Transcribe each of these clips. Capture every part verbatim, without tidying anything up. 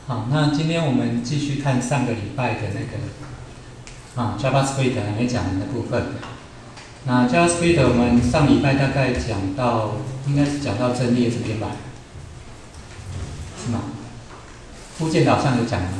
好，那今天我们继续看上个礼拜的那个啊 JavaScript 还没讲完的部分。那 JavaScript 我们上礼拜大概讲到，应该是讲到阵列这边吧？是吗？附件导向有讲吗？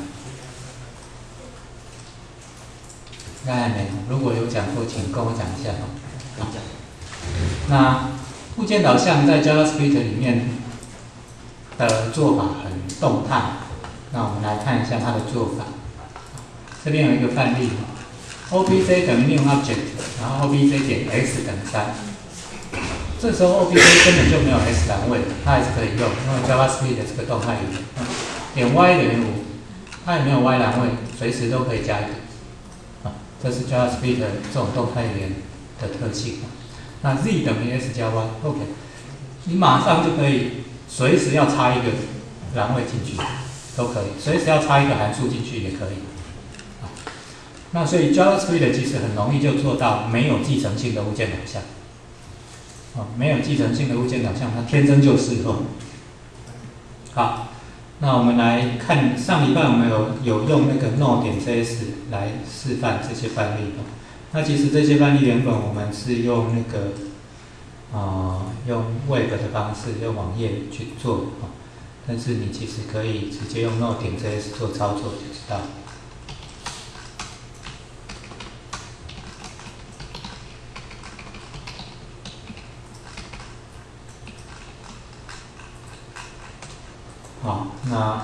应该还没有。如果有讲过，请跟我讲一下哈。好。那附件导向在 JavaScript 里面的做法很动态。那我们来看一下它的做法。这边有一个范例 ，obj 等于 new object， 然后 obj 点 x 等于三。这时候 obj 根本就没有 x 栏位，它还是可以用，因为 JavaScript 的这个动态语言。点 y 等于五，它也没有 y 栏位，随时都可以加一个。啊，这是 JavaScript 这种动态语言的特性。那 z 等于 s 加 y，OK， 你马上就可以随时要插一个栏位进去。都可以，随时要插一个函数进去也可以。啊，那所以 JavaScript 其实很容易就做到没有继承性的物件导向。啊，没有继承性的物件导向，它天生就适合。好，那我们来看上礼拜我们有有用那个 Node 点 J S 来示范这些范例。那其实这些范例原本我们是用那个啊、呃、用 Web 的方式，用网页去做啊。但是你其实可以直接用 Node 点 J S 做操作就知道。好，那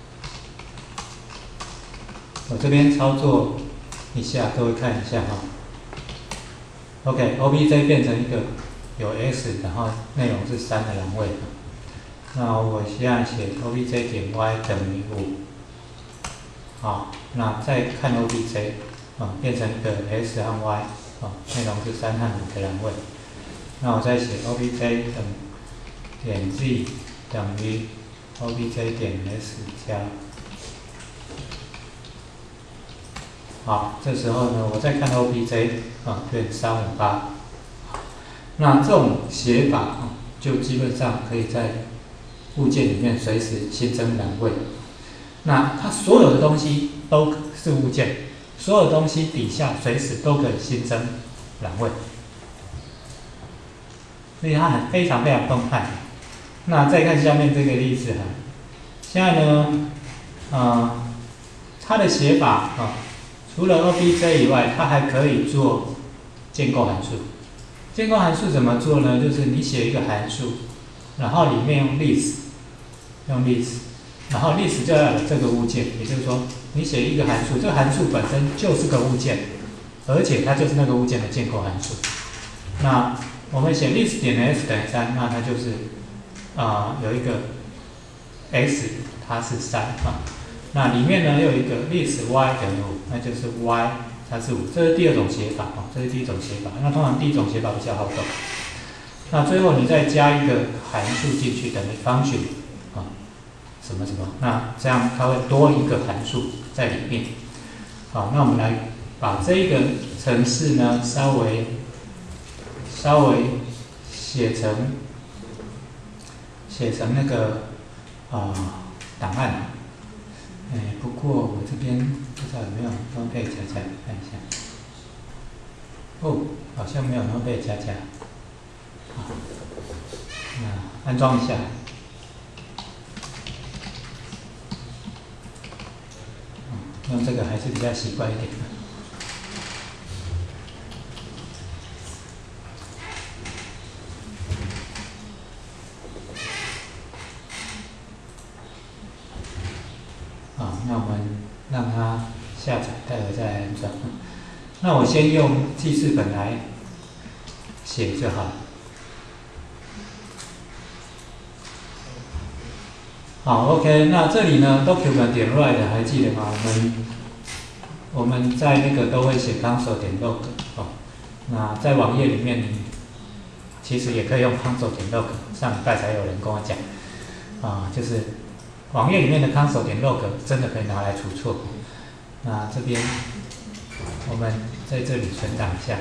我这边操作一下，各位看一下哈。OK，obj 变成一个有 x， 然后内容是三的栏位。那我现在写 obj 点 y 等于五，好，那再看 obj， 啊，变成一个 x 和 y， 啊，内容是三和五的栏位。那我再写 obj 等点 z 等于 obj 点 s 加，好，这时候呢，我再看 obj， 啊，变三五八。那这种写法啊，就基本上可以在物件里面随时新增栏位，那它所有的东西都是物件，所有东西底下随时都可以新增栏位，所以它很非常非常动态。那再看下面这个例子哈，现在呢，呃，它的写法啊，除了 obj 以外，它还可以做建构函数。建构函数怎么做呢？就是你写一个函数，然后里面用 list。用 list， 然后 list 就要有这个物件，也就是说，你写一个函数，这个函数本身就是个物件，而且它就是那个物件的建构函数。那我们写 list 点 x 等于三，那它就是啊、呃、有一个 x 它是三啊，那里面呢又有一个 list y 等于五，那就是 y 它是五，这是第二种写法啊，这是第一种写法。那通常第一种写法比较好懂。那最后你再加一个函数进去，等于 function。什么什么？那这样它会多一个函数在里面。好，那我们来把这个程式呢稍微稍微写成写成那个啊、呃、档案。哎，不过我这边不知道有没有 notepad 加加，看一下。哦，好像没有 notepad 加加。好，那安装一下。用这个还是比较习惯一点的。好，那我们让它下载，待会再来安装。那我先用记事本来写就好。好 ，OK， 那这里呢 ，document 点 write 还记得吗？我们我们在那个都会写 console 点 log 哦。那在网页里面，你其实也可以用 console 点 log。上礼拜才有人跟我讲，啊，就是网页里面的 console 点 log 真的可以拿来除错。那这边我们在这里存档一下。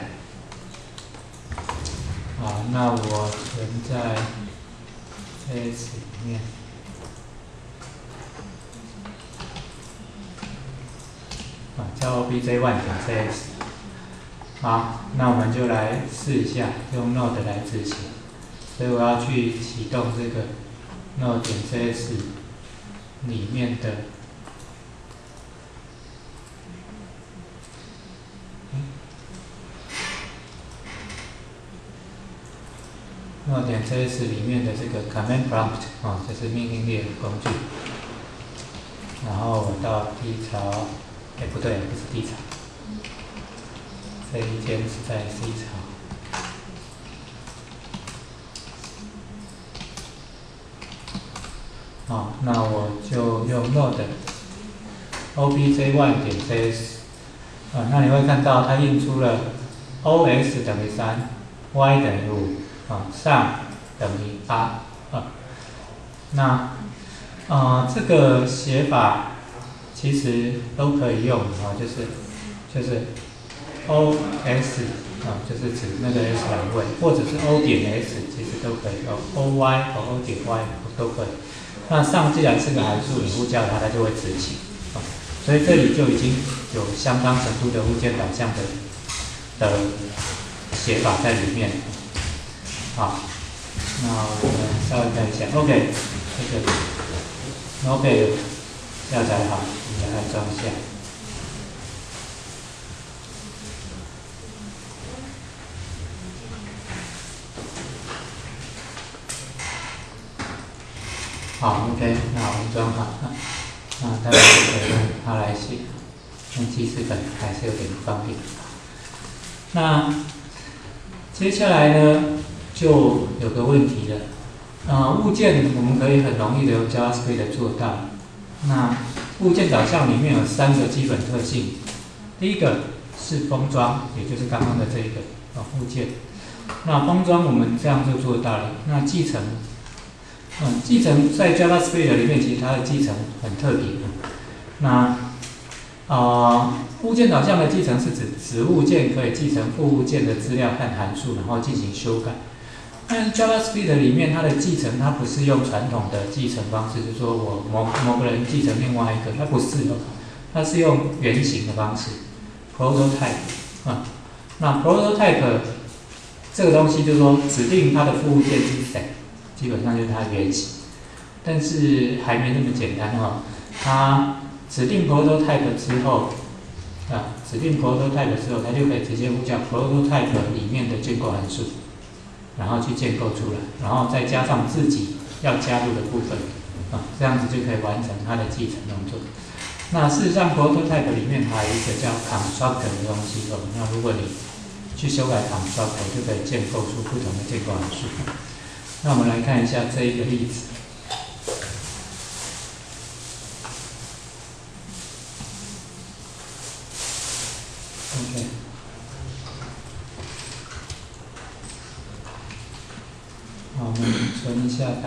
好，那我存在 J S 里面。 叫 O B J 一 点 C S。好，那我们就来试一下用 Node 来执行。所以我要去启动这个 Node 点 C S 里面的。Node 点 C S 里面的这个 Command Prompt 啊、哦，就是命令列工具。然后我到低槽，哎不对，不是低槽，这一间是在 C 槽。好，那我就用 Node O B J 一 点 C S 啊，那你会看到它印出了 O X 等于三 ，Y 等于五。啊，上等于八啊，那啊、呃、这个写法其实都可以用啊，就是就是 O S 啊，就是指那个 S 栏位，或者是 O 点 S， 其实都可以哦 ，O Y 和 O 点 Y 都可以。那上既然是个函数，你呼叫它，它就会执行啊，所以这里就已经有相当程度的物件导向的的写法在里面。好，那我们稍微看一下 ，OK， 这个 OK 下载好，我们来安装一下。好 ，OK， 那我们装好了，那当然就可以用它来写，用记事本还是有点不方便。那接下来呢？就有个问题了，呃，物件我们可以很容易的用 JavaScript 做到。那物件导向里面有三个基本特性，第一个是封装，也就是刚刚的这一个啊物件。那封装我们这样就做到了。那继承，嗯，继承在 JavaScript 里面其实它的继承很特别。那啊、呃，物件导向的继承是指子物件可以继承副物件的资料和函数，然后进行修改。但 JavaScript 里面它的继承，它不是用传统的继承方式，就是说我某某个人继承另外一个，它不是，它是用原型的方式 ，prototype 啊。那 prototype 这个东西就是说指定它的副物件是谁，基本上就是它的原型。但是还没那么简单哈、哦，它指定 prototype 之后，啊，指定 prototype 之后，它就可以直接呼叫 prototype 里面的建构函数。然后去建构出来，然后再加上自己要加入的部分，啊，这样子就可以完成它的继承动作。那事实上 ，prototype 里面还有一个叫 constructor 的东西哦。那如果你去修改 constructor， 就可以建构出不同的建构函数。那我们来看一下这一个例子。OK。好，我们存一下档。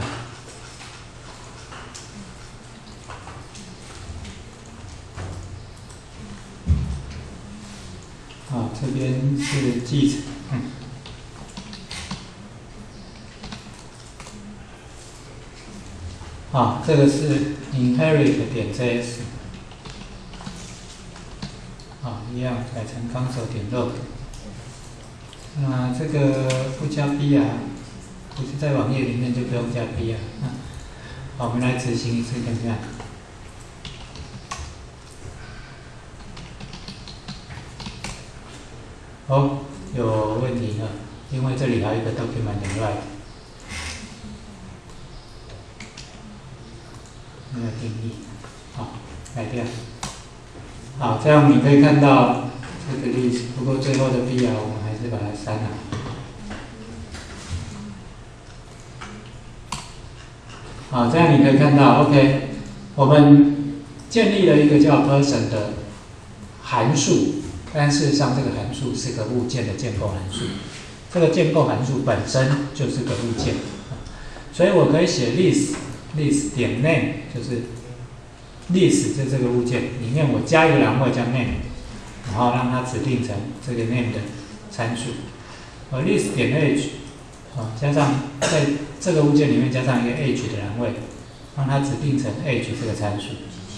好，这边是继承。嗯。好，这个是 inherit 点 J S。好，一样改成 console 点 log。那这个不加 B 啊。不是在网页里面就不用加 B 啊。好，我们来执行一次看看。哦，有问题了，因为这里还有一个 document write 没有定义。好，改掉。好，这样你可以看到这个例子。不过最后的 B 啊，我们还是把它删了。好，这样你可以看到 ，OK， 我们建立了一个叫 person 的函数，但事实上这个函数是个物件的建构函数，这个建构函数本身就是个物件，所以我可以写 list list 点 name， 就是 list 这这个物件里面我加一个栏位叫 name， 然后让它指定成这个 name 的参数，而 list 点 age。啊，加上在这个物件里面加上一个 age 的栏位，让它指定成 age 这个参数。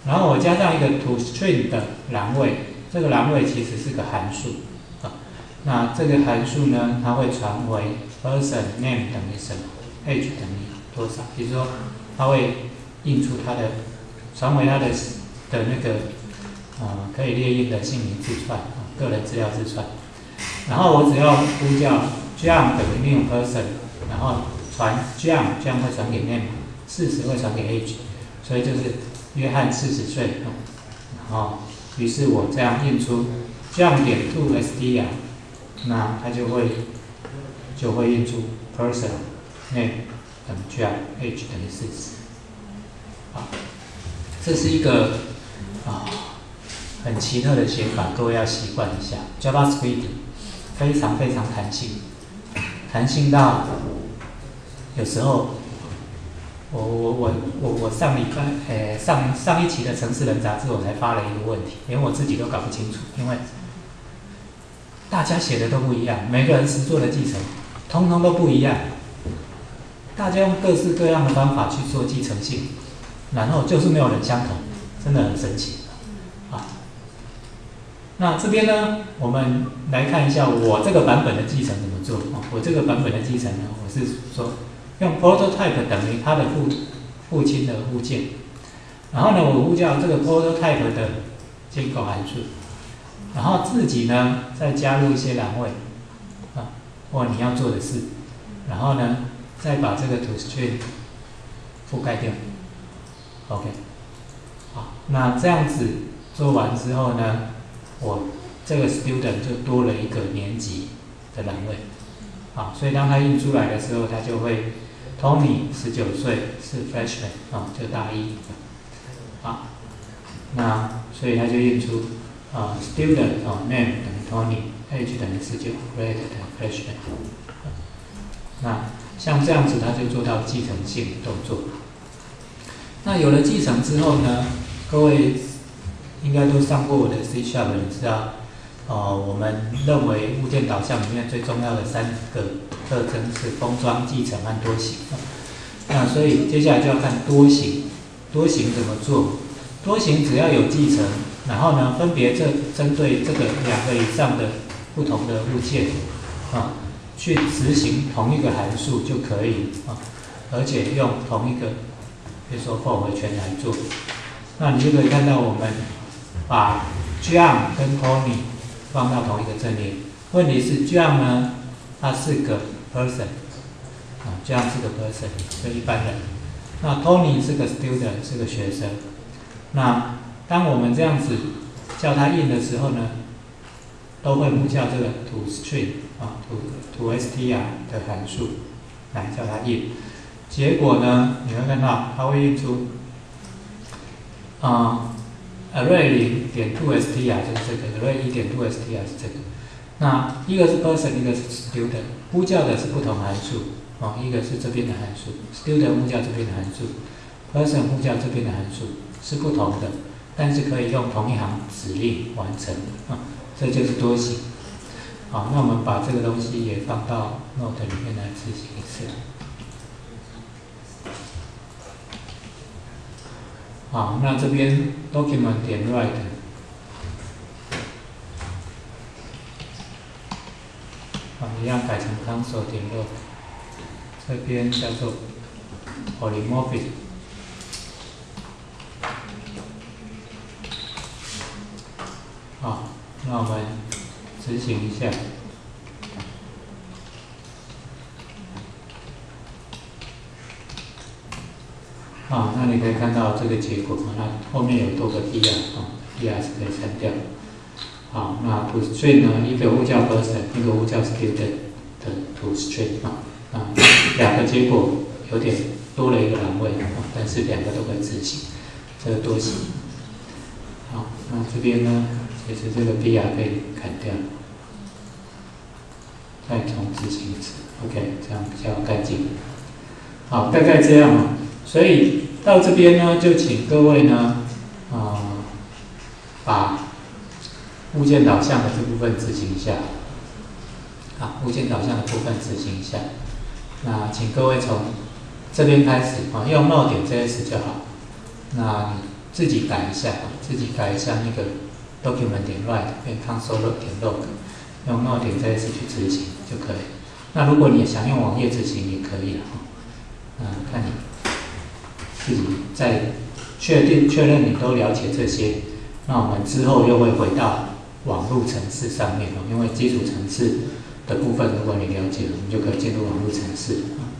然后我加上一个 toString 的栏位，这个栏位其实是个函数啊。那这个函数呢，它会传为 person name 等于什么 ，age 等于多少？比如说，它会印出它的，传为它的的那个呃可以列印的姓名字串啊，个人资料字串。然后我只要呼叫 John 等于 new person， 然后传 John， 这样会传给 name， 四十会传给 age， 所以就是约翰四十岁。然后，于是我这样印出 John 点 toStr， 那它就会就会印出 person name 等于 John age 等于四十。好，这是一个啊很奇特的写法，各位要习惯一下。JavaScript 非常非常弹性，弹性到有时候，我我我我我上礼拜，诶、欸、上上一期的《城市人》杂志我才发了一个问题，连我自己都搞不清楚，因为大家写的都不一样，每个人实作的继承，通通都不一样，大家用各式各样的方法去做继承性，然后就是没有人相同，真的很神奇啊。那这边呢，我们来看一下我这个版本的继承怎么做啊？我这个版本的继承呢，我是说用 prototype 等于它的父父亲的物件，然后呢，我呼叫这个 prototype 的接口函数，然后自己呢再加入一些栏位啊，或你要做的事，然后呢再把这个 toString 覆盖掉 ，OK， 好，那这样子做完之后呢，我这个 student 就多了一个年级的栏位，啊，所以当它印出来的时候，它就会 Tony 十九岁是 freshman 啊，就大一，啊，那所以它就印出啊 student 啊 name 等于 Tony，age 等于十九 ，grade 等于 freshman，啊，那像这样子，它就做到继承性动作。那有了继承之后呢，各位应该都上过我的 C Sharp， 你知道，呃，我们认为物件导向里面最重要的三个特征是封装、继承和多形。那所以接下来就要看多形，多形怎么做？多形只要有继承，然后呢，分别这针对这个两个以上的不同的物件啊，去执行同一个函数就可以啊，而且用同一个，比如说 for 回圈来做。那你就可以看到我们把 John 跟 Tony 放到同一个阵列。问题是 John 呢，他是个 person， 啊 ，John 是个 person， 是一般人。那 Tony 是个 student， 是个学生。那当我们这样子叫他印的时候呢，都会呼叫这个 toString 啊 toStr 的函数来叫它印。结果呢，你会看到它会印出啊、呃、array 零点 toStr 就是这个 array 一点 toStr 是这个。那一个是 person， 一个是 student， 呼叫的是不同函数啊，一个是这边的函数 ，student 呼叫这边的函数 ，person 呼叫这边的函数是不同的，但是可以用同一行指令完成啊，这就是多形。好，那我们把这个东西也放到 Note 里面来执行一次。好，那这边 document 点 write， 好，一样改成 console 点 log， 这边叫做 polymorphic。好，那我们执行一下。啊，那你可以看到这个结果，那后面有多个 D R 啊 ，D R 是可以删掉。好，那 toString 呢，一个呼叫 person， 一个呼叫 student 的 toString 啊，啊，两个结果有点多了一个栏位啊，但是两个都可以执行，这个多形。好，那这边呢，其实这个 D R 可以砍掉，再重执行一次 ，OK， 这样比较干净。好，大概这样啊。所以到这边呢，就请各位呢，啊、呃，把物件导向的这部分执行一下。好，物件导向的部分执行一下。那请各位从这边开始啊，用 node 点 js 就好。 那你自己改一下，自己改一下那个 document 点 write 变 console 点 log， 用 node 点 js 去执行就可以。那如果你想用网页执行也可以了，嗯，看你自己再确定确认你都了解这些，那我们之后又会回到网络程式上面哦，因为基础程式的部分如果你了解了，我们就可以进入网络程式。